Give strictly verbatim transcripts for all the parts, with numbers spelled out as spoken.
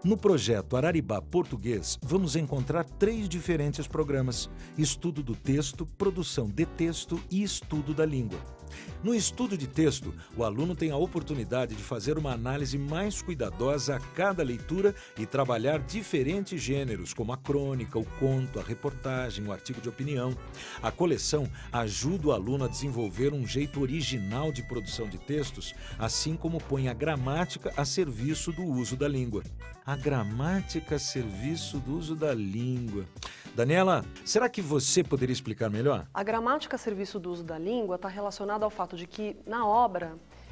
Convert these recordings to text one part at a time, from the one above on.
No projeto Araribá Português, vamos encontrar três diferentes programas: estudo do texto, produção de texto e estudo da língua. No estudo de texto, o aluno tem a oportunidade de fazer uma análise mais cuidadosa a cada leitura e trabalhar diferentes gêneros, como a crônica, o conto, a reportagem, o artigo de opinião. A coleção ajuda o aluno a desenvolver um jeito original de produção de textos, assim como põe a gramática a serviço do uso da língua. A gramática a serviço do uso da língua. Daniela, será que você poderia explicar melhor? A gramática a serviço do uso da língua está relacionada ao fato de que, na obra,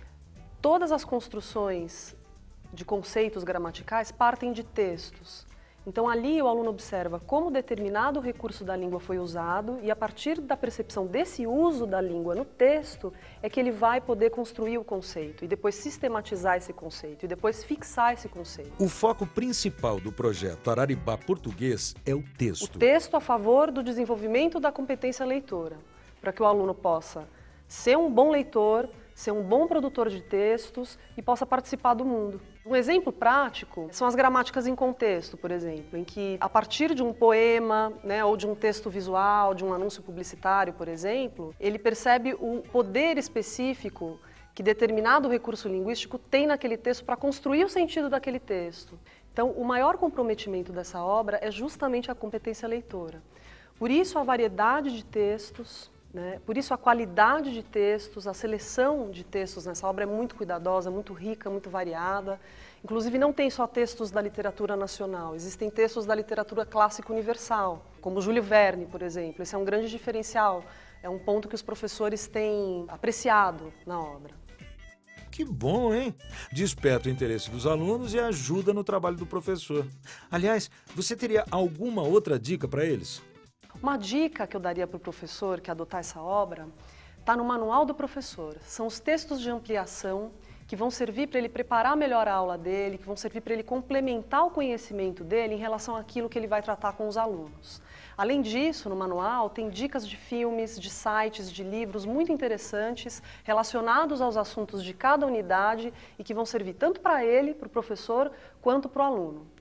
todas as construções de conceitos gramaticais partem de textos. Então, ali o aluno observa como determinado recurso da língua foi usado e, a partir da percepção desse uso da língua no texto, é que ele vai poder construir o conceito e depois sistematizar esse conceito e depois fixar esse conceito. O foco principal do projeto Araribá Português é o texto. O texto a favor do desenvolvimento da competência leitora, para que o aluno possa ser um bom leitor, ser um bom produtor de textos e possa participar do mundo. Um exemplo prático são as gramáticas em contexto, por exemplo, em que a partir de um poema, né, ou de um texto visual, de um anúncio publicitário, por exemplo, ele percebe o poder específico que determinado recurso linguístico tem naquele texto para construir o sentido daquele texto. Então, o maior comprometimento dessa obra é justamente a competência leitora. Por isso, a variedade de textos, né? Por isso a qualidade de textos, a seleção de textos nessa obra é muito cuidadosa, muito rica, muito variada. Inclusive não tem só textos da literatura nacional, existem textos da literatura clássica universal, como Júlio Verne, por exemplo. Esse é um grande diferencial, é um ponto que os professores têm apreciado na obra. Que bom, hein? Desperta o interesse dos alunos e ajuda no trabalho do professor. Aliás, você teria alguma outra dica para eles? Uma dica que eu daria para o professor que adotar essa obra está no manual do professor. São os textos de ampliação que vão servir para ele preparar melhor a aula dele, que vão servir para ele complementar o conhecimento dele em relação àquilo que ele vai tratar com os alunos. Além disso, no manual tem dicas de filmes, de sites, de livros muito interessantes relacionados aos assuntos de cada unidade e que vão servir tanto para ele, para o professor, quanto para o aluno.